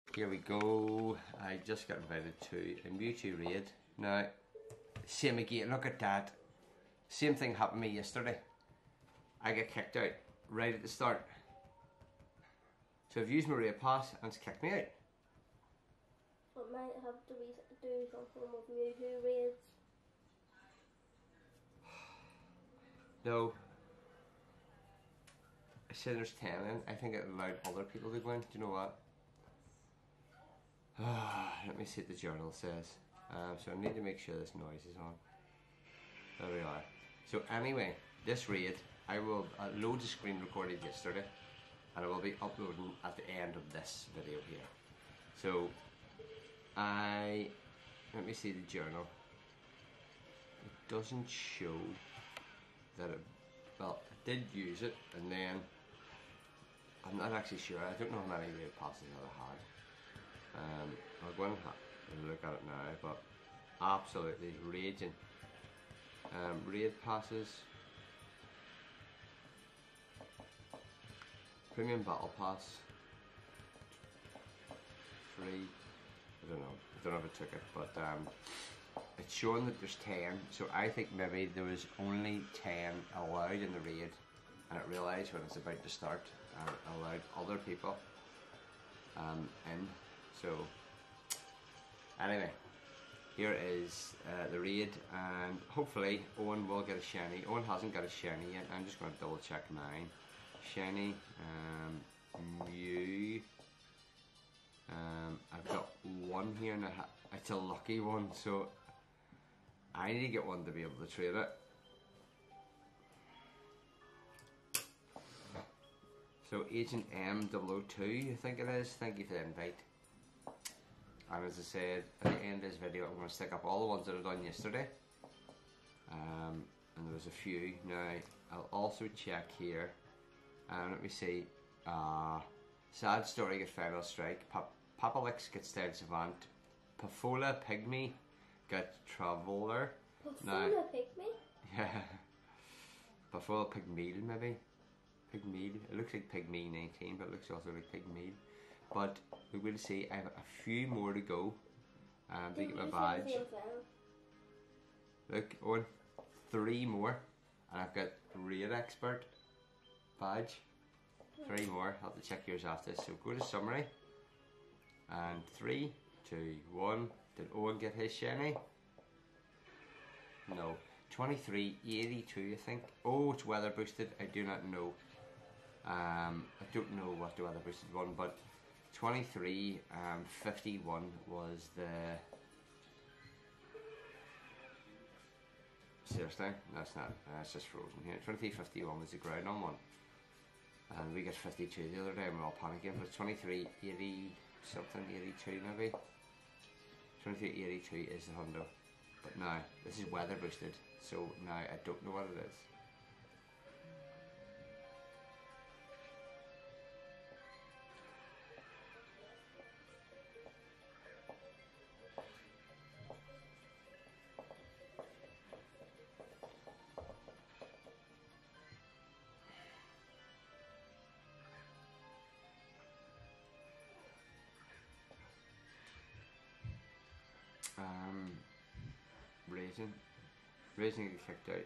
Here we go. I just got invited to a Mewtwo raid. Now, same again, look at that. Same thing happened to me yesterday. I get kicked out right at the start. So I've used my raid pass and it's kicked me out. It might have to do something with Mewtwo raids. No. I said there's 10 in. I think it allowed other people to go in. Do you know what? Let me see what the journal says. So I need to make sure this noise is on. There we are. So anyway, this raid, I will load the screen recorded yesterday and I will be uploading at the end of this video here. So let me see the journal. It doesn't show that it, well, I did use it and then I'm not actually sure. I don't know how many raid passes I had. I'll go and look at it now, but absolutely raging. Raid passes, premium battle pass, free. I don't know if I took it, but it's showing that there's 10. So I think maybe there was only 10 allowed in the raid, and it realised when it's about to start, and it allowed other people in. So anyway, here is the raid, and hopefully Owen will get a shiny. Owen hasn't got a shiny yet. I'm just going to double check mine. Shiny, Mew. I've got one here, and it's a lucky one, so I need to get one to be able to trade it. So Agent M002, I think it is. Thank you for the invite. And as I said, at the end of this video, I'm going to stick up all the ones that I've done yesterday. And there was a few. Now, I'll also check here. Let me see. Sad Story get Final Strike. Papalix gets Stead Savant. Pafola Pygmy get Traveler. Pafola Pygmy? Yeah. Pafola Pygmeal, maybe. Pygmeal. It looks like Pygmy 19, but it looks also like Pygmeal. But we will see. I have a few more to go to get my badge. Look, Owen, 3 more, and I've got Raid Expert badge. 3 more. I'll have to check yours after this. So go to summary, and 3, 2, 1. Did Owen get his shiny? No. 2382, I think. Oh, it's weather boosted. I do not know. I don't know what the weather boosted one, but 2351 was the. Seriously, that's not. That's just frozen here. 2351 was the ground on one, and we got 52 the other day, and we're all panicking. But 2380 something, 82 maybe. 2382 is the hundo, but now this is weather boosted, so now I don't know what it is. Raising get kicked out.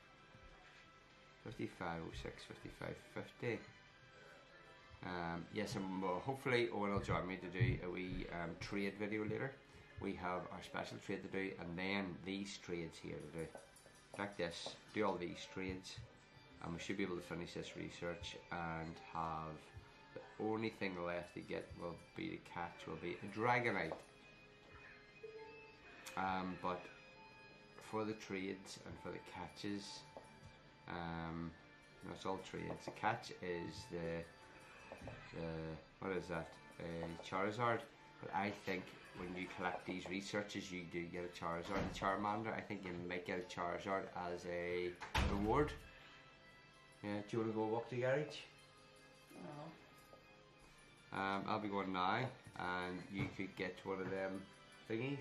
5506, 5550. Yes, and hopefully Owen will join me to do a wee trade video later. We have our special trade to do, and then these trades here to do. Like this, do all these trades, and we should be able to finish this research and have the only thing left to get will be the catch, will be a Dragonite. But for the trades and for the catches, no, it's all trades. The catch is the what is that? Charizard. But I think when you collect these researches, you do get a Charizard. The Charmander, I think you might get a Charizard as a reward. Yeah, do you want to go walk to the garage? No. I'll be going now, and you could get one of them thingies.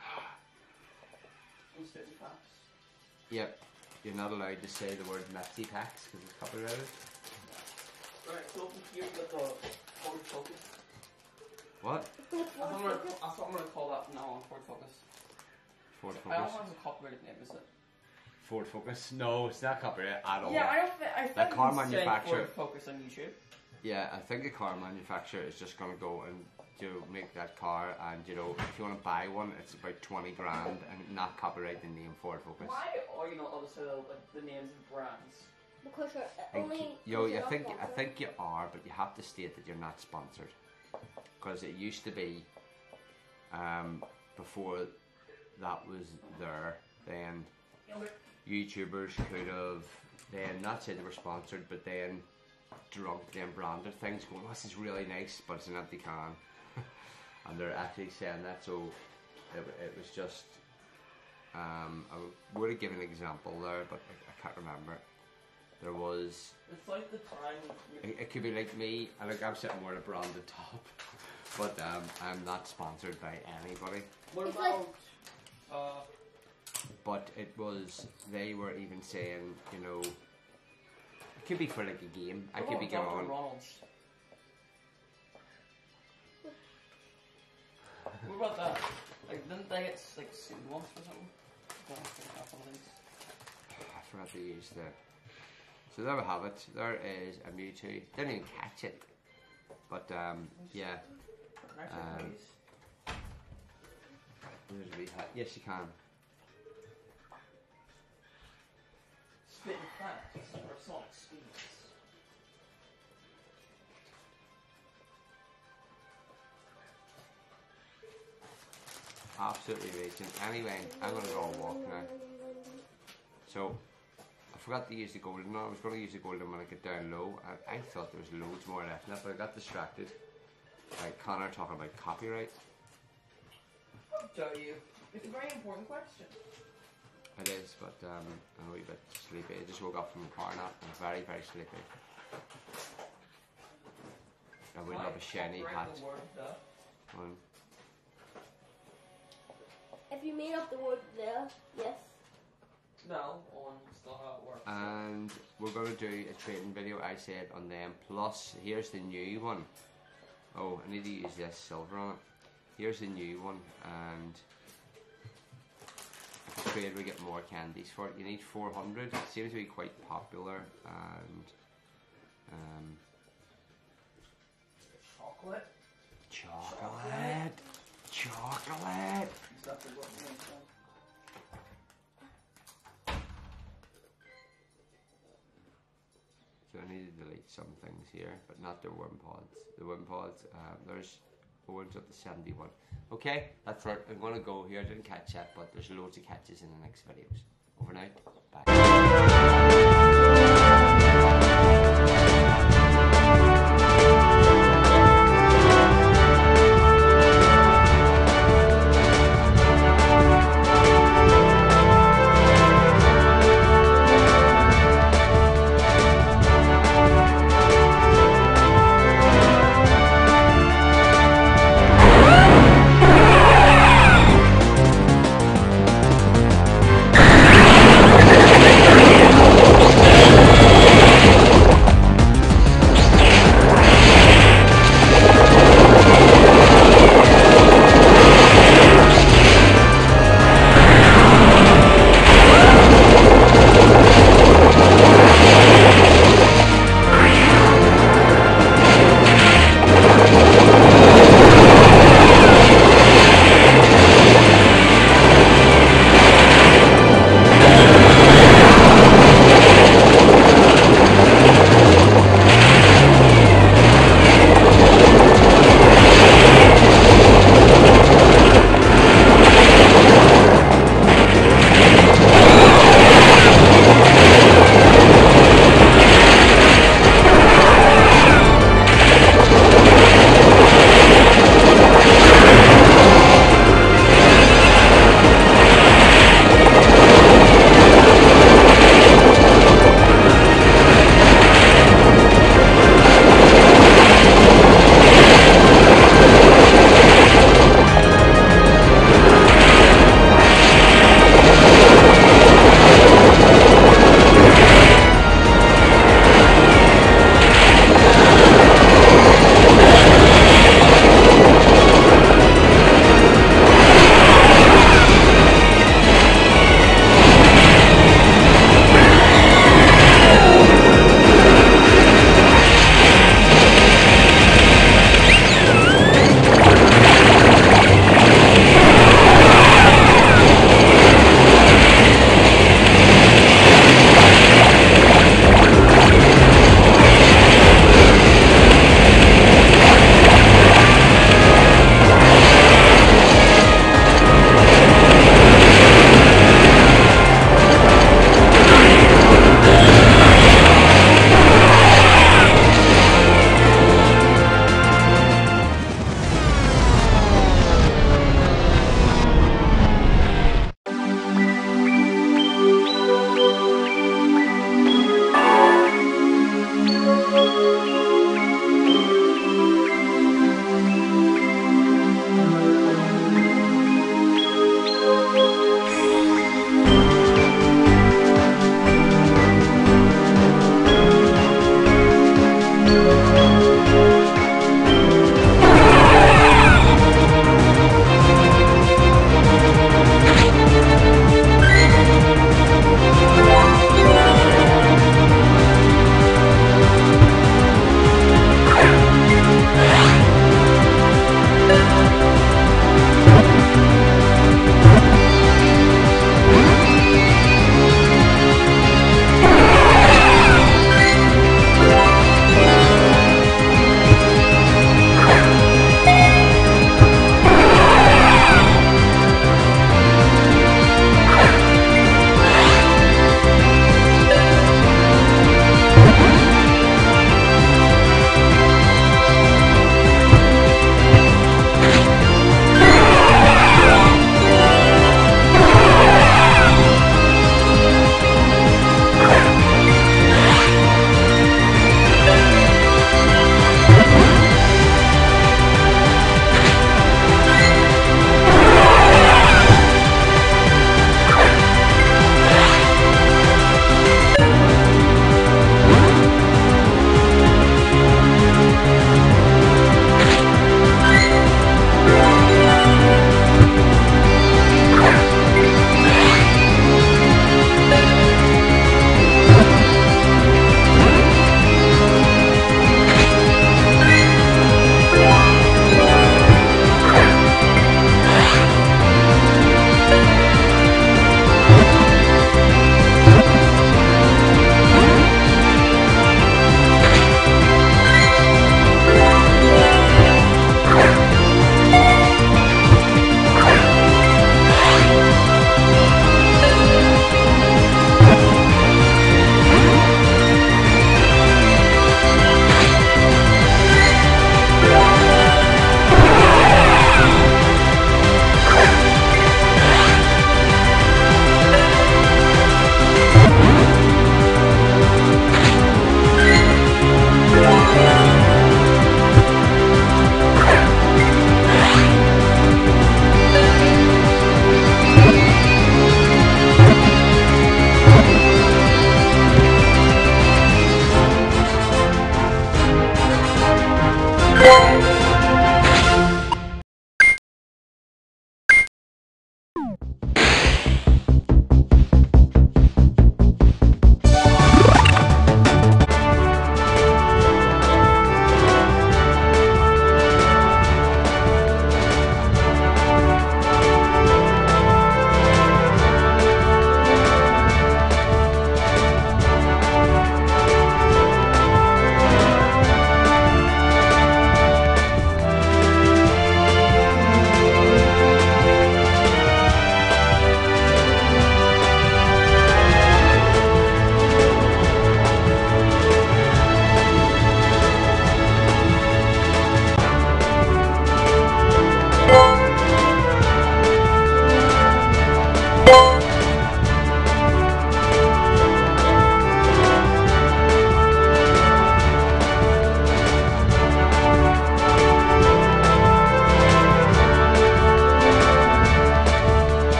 Yep, you're not allowed to say the word Maxi Packs because it's copyrighted. Right, so open here, you've got the colored focus. What? Ford That's what Focus. I'm gonna call that from now on, Ford Focus. Ford I don't Focus. know if it's a copyrighted name, is it? Ford Focus. No, it's not copyrighted at all. Yeah, I don't think. I think car you can say manufacturer- Ford Focus on YouTube. Yeah, I think the car manufacturer is just gonna go and make that car, and if you want to buy one, it's about 20 grand, and not copyright the name Ford Focus. Why are you not allowed to say like the names of brands? Because you're And only. I think you are, but you have to state that you're not sponsored, because it used to be, before that was there, then YouTubers could have then not said they were sponsored, but then drunk them branded things, going, "Oh, this is really nice," but it's an empty can, and they're actually saying that. So it was just. I would have given an example there, but I can't remember it. There was. It's like the time. It could be like me, and like I'm sitting wearing a branded top, but I'm not sponsored by anybody. What It's about? But it was. They were even saying, it could be for like a game. I could be going Dr. on. Ronald's. What about that? Like, didn't they get like sued once or something? I don't know if they have one of these. I forgot to use the. So there we have it. There is a Mewtwo. Didn't even catch it, but yeah. Can I take these? There's a wee hat. Yes, you can. Spitting facts or Sonic speeds. Absolutely raging. Anyway, I'm gonna go and walk now. So I forgot to use the golden. I was going to use the golden when I get down low. I thought there was loads more left in it, but I got distracted. Like Connor talking about copyright. I'll tell you. It's a very important question. It is, but I'm a wee bit sleepy. I just woke up from a power nap. I'm very, very sleepy. I would love a shiny hat. The word the. One. If you made up the word there, yes. No, on still how it works. And we're going to do a trading video, I said, on them. Plus, here's the new one. Oh, I need to use this silver on it. Here's the new one, and if you trade, we get more candies for it. You need 400. It seems to be quite popular, and Chocolate. chocolate. Exactly what it means. So I need to delete some things here, but not the worm pods. The worm pods, there's orange up to 71. Okay, that's it. I'm going to go here. I didn't catch that, but there's loads of catches in the next videos. Over now. Bye.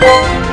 Bye.